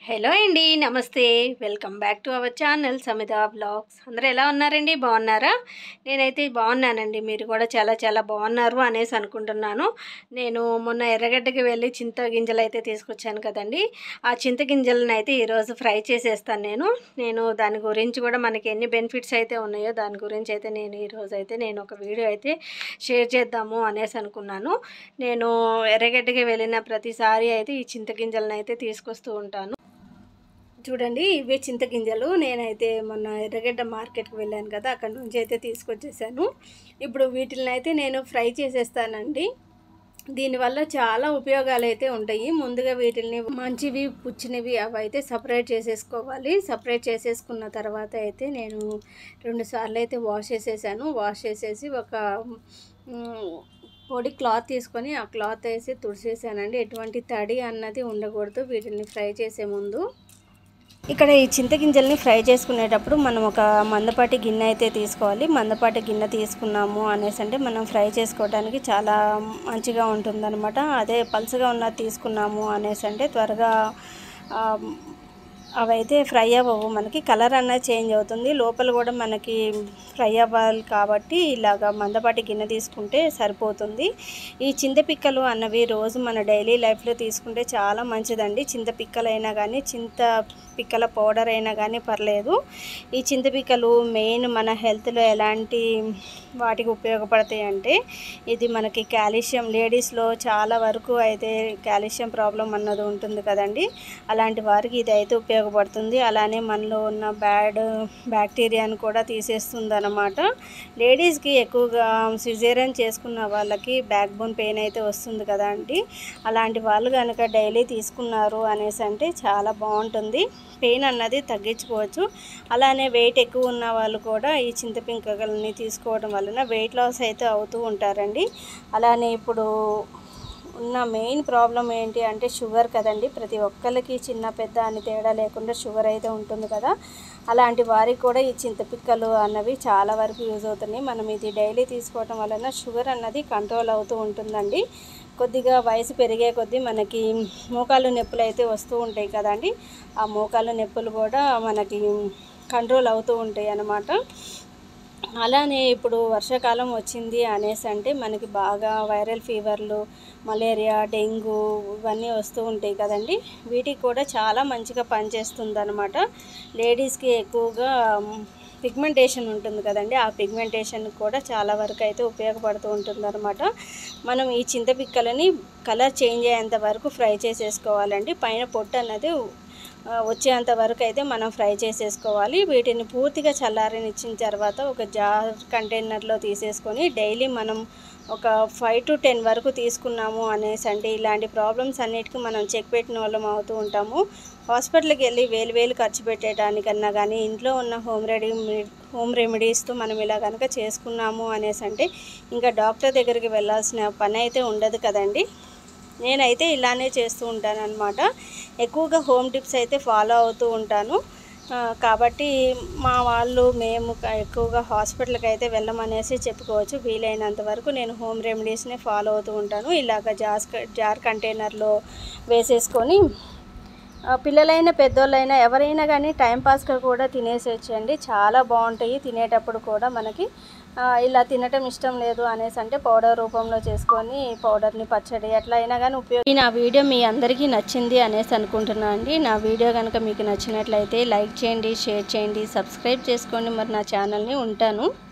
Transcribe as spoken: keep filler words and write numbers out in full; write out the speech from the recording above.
Hello అండి, నమస్తే. Welcome back to our channel Samitha blogs. అందరూ ఎలా ఉన్నారండి? బాగున్నారా? నేనైతే బాగున్నానండి. మీరు కూడా చాలా చాలా బాగున్నారు అనేసి అనుకుంటున్నాను. నేను మొన్న ఎర్రగడ్డకి వెళ్ళి చింత గింజలు అయితే తీసుకొచ్చాను కదండి. ఆ చింత గింజలను అయితే ఈరోజు ఫ్రై చేసేస్తాను నేను నేను దాని గురించి కూడా మనకి ఎన్ని బెనిఫిట్స్ అయితే ఉన్నాయో దాని గురించి అయితే నేను ఈరోజు అయితే నేను ఒక వీడియో అయితే షేర్ చేద్దాము అనేసి అనుకున్నాను. నేను ఎర్రగడ్డకి వెళ్ళిన ప్రతిసారి అయితే ఈ చింత గింజలను అయితే తీసుకొస్తూ ఉంటాను. చూడండి, ఇవే చింతగింజలు. నేనైతే మొన్న ఎర్రగడ్డ మార్కెట్కి వెళ్ళాను కదా, అక్కడ నుంచి అయితే తీసుకొచ్చేసాను. ఇప్పుడు వీటిని అయితే నేను ఫ్రై చేసేస్తానండి. దీనివల్ల చాలా ఉపయోగాలు అయితే ఉంటాయి. ముందుగా వీటిని మంచివి పుచ్చినవి అవి అయితే సపరేట్ చేసేసుకోవాలి. సపరేట్ చేసేసుకున్న తర్వాత అయితే నేను రెండు సార్లు అయితే వాష్ చేసేసాను. వాష్ చేసేసి ఒక పొడి క్లాత్ తీసుకొని ఆ క్లాత్ వేసి తుడిచేసానండి. ఎటువంటి తడి అన్నది ఉండకూడదు వీటిని ఫ్రై చేసే ముందు. ఇక్కడ ఈ చింతగింజల్ని ఫ్రై చేసుకునేటప్పుడు మనం ఒక మందపాటి గిన్నె అయితే తీసుకోవాలి. మందపాటి గిన్నె తీసుకున్నాము అనేసి అంటే మనం ఫ్రై చేసుకోవడానికి చాలా మంచిగా ఉంటుందన్నమాట. అదే పలుచగా ఉన్నది తీసుకున్నాము అనేసి అంటే త్వరగా అవైతే ఫ్రై అవ్వవు, మనకి కలర్ అన్నది చేంజ్ అవుతుంది. లోపల కూడా మనకి ఫ్రై అవ్వాలి కాబట్టి ఇలాగ మందపాటి గిన్నె తీసుకుంటే సరిపోతుంది. ఈ చింతపిక్కలు అన్నవి రోజు మన డైలీ లైఫ్లో తీసుకుంటే చాలా మంచిదండి. చింత పిక్కలైనా కానీ చింత పిక్కల పౌడర్ అయినా కానీ పర్లేదు. ఈ చింతపిక్కలు మెయిన్ మన హెల్త్లో ఎలాంటి వాటికి ఉపయోగపడతాయి అంటే ఇది మనకి కాల్షియం, లేడీస్లో చాలా వరకు అయితే కాల్షియం ప్రాబ్లం అన్నది ఉంటుంది కదండి. అలాంటి వారికి ఇది అయితే ఉపయోగపడుతుంది. అలానే మనలో ఉన్న బ్యాడ్ బ్యాక్టీరియాను కూడా తీసేస్తుంది అన్నమాట. లేడీస్కి ఎక్కువగా సిజేరియన్ చేసుకున్న వాళ్ళకి బ్యాక్ బోన్ పెయిన్ అయితే వస్తుంది కదా అండి. అలాంటి వాళ్ళు కనుక డైలీ తీసుకున్నారు అనేసి అంటే చాలా బాగుంటుంది. పెయిన్ అన్నది తగ్గించుకోవచ్చు. అలానే వెయిట్ ఎక్కువ ఉన్న వాళ్ళు కూడా ఈ చింతపింకల్ని తీసుకోవడం వలన వెయిట్ లాస్ అయితే అవుతూ ఉంటారండి. అలానే ఇప్పుడు ఉన్న మెయిన్ ప్రాబ్లం ఏంటి అంటే షుగర్ కదండి. ప్రతి ఒక్కరికి చిన్న పెద్ద అని తేడా లేకుండా షుగర్ అయితే ఉంటుంది కదా. అలాంటి వారికి కూడా ఈ చింతపిక్కలు అన్నవి చాలా వరకు యూజ్ అవుతున్నాయి. మనం ఇది డైలీ తీసుకోవడం వలన షుగర్ అన్నది కంట్రోల్ అవుతూ ఉంటుందండి. కొద్దిగా వయసు పెరిగే కొద్దీ మనకి మోకాలు నొప్పులు అయితే వస్తూ ఉంటాయి కదండి. ఆ మోకాలు నొప్పులు కూడా మనకి కంట్రోల్ అవుతూ ఉంటాయి అన్నమాట. అలానే ఇప్పుడు వర్షాకాలం వచ్చింది అనేసి అంటే మనకి బాగా వైరల్ ఫీవర్లు, మలేరియా, డెంగ్యూ ఇవన్నీ వస్తూ ఉంటాయి కదండి. వీటికి కూడా చాలా మంచిగా పనిచేస్తుంది అన్నమాట. లేడీస్కి ఎక్కువగా పిగ్మెంటేషన్ ఉంటుంది కదండి, ఆ పిగ్మెంటేషన్ కూడా చాలా వరకు అయితే ఉపయోగపడుతూ ఉంటుంది అనమాట. మనం ఈ చింతపిక్కలని కలర్ చేంజ్ అయ్యేంత వరకు ఫ్రై చేసేసుకోవాలండి. పైన పొట్టు అన్నది వచ్చేంత వరకు అయితే మనం ఫ్రై చేసేసుకోవాలి. వీటిని పూర్తిగా చల్లారనిచ్చిన తర్వాత ఒక జార్ కంటైనర్లో తీసేసుకొని డైలీ మనం ఒక ఫైవ్ టు టెన్ వరకు తీసుకున్నాము అనేసి అంటే ఇలాంటి ప్రాబ్లమ్స్ అన్నిటికీ మనం చెక్ పెట్టిన వాళ్ళం అవుతూ ఉంటాము. హాస్పిటల్కి వెళ్ళి వేలు వేలు ఖర్చు పెట్టేదానికన్నా కానీ ఇంట్లో ఉన్న హోమ్ రెడీ హోమ్ రెమెడీస్తో మనం ఇలా కనుక చేసుకున్నాము అనేసి అంటే ఇంకా డాక్టర్ దగ్గరికి వెళ్ళాల్సిన పని అయితే ఉండదు కదండి. నేనైతే ఇలానే చేస్తూ ఉంటాను అన్నమాట. ఎక్కువగా హోమ్ టిప్స్ అయితే ఫాలో అవుతూ ఉంటాను కాబట్టి మా వాళ్ళు మేము ఎక్కువగా హాస్పిటల్కి అయితే వెళ్ళమనేసి చెప్పుకోవచ్చు. వీలైనంత వరకు నేను హోమ్ రెమెడీస్నే ఫాలో అవుతూ ఉంటాను. ఇలాగ జాస్ జార్ కంటైనర్లో వేసేసుకొని పిల్లలైనా పెద్దోళ్ళైనా ఎవరైనా కానీ టైంపాస్గా కూడా తినేసేయచ్చండి. చాలా బాగుంటాయి. తినేటప్పుడు కూడా మనకి ఇలా తినటం ఇష్టం లేదు అనేసి అంటే పౌడర్ రూపంలో చేసుకొని పౌడర్ని పచ్చడి ఎట్లా అయినా కానీ ఉపయోగ నా వీడియో మీ అందరికీ నచ్చింది అనేసి అనుకుంటున్నాను అండి. నా వీడియో కనుక మీకు నచ్చినట్లయితే లైక్ చేయండి, షేర్ చేయండి, సబ్స్క్రైబ్ చేసుకోండి. మరి నా ఛానల్ని ఉంటాను.